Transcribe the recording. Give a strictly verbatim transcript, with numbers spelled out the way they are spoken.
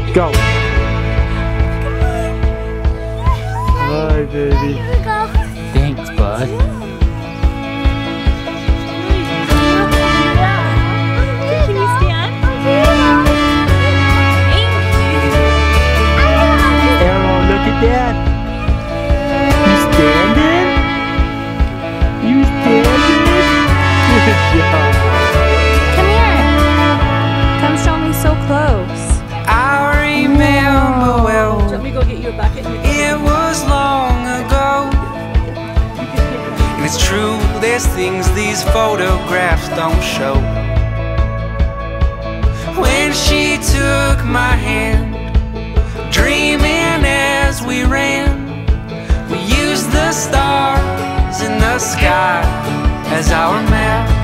Go. Bye, baby. Here we go. Thanks, bud. Can you stand? Arrow, look at that. You standing? You standing? Good job. Come here. Come show me so close. I remember well. Do you want me to go get you a bucket? It was long ago. And it's true, there's things these photographs don't show. When she took my hand, dreaming as we ran, we used the stars in the sky as our map.